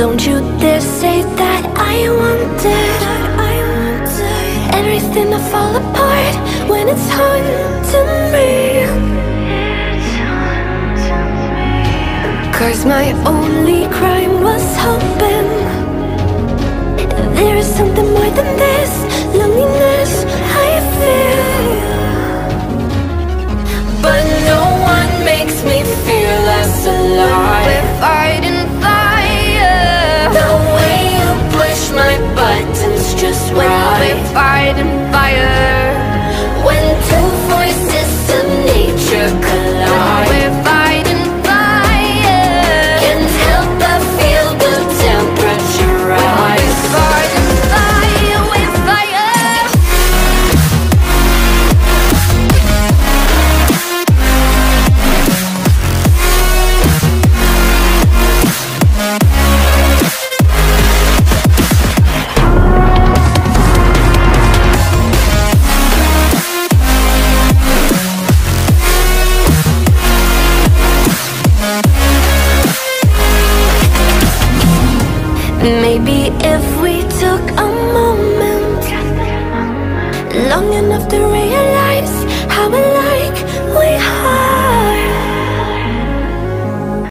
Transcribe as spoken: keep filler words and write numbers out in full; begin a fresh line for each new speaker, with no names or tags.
Don't you dare say that I wanted everything to fall apart when it's haunting me. Cause my only crime was hoping there is something more than this loneliness I feel. But no one makes me feel less alive. We're fighting fire. The way you push my buttons just right. We're fighting fire. When two voices of nature collide. We're fighting fire. Can't help but feel the temperature rise. We're fighting fire. We're fire. Maybe if we took a moment long enough to realize how alike we are.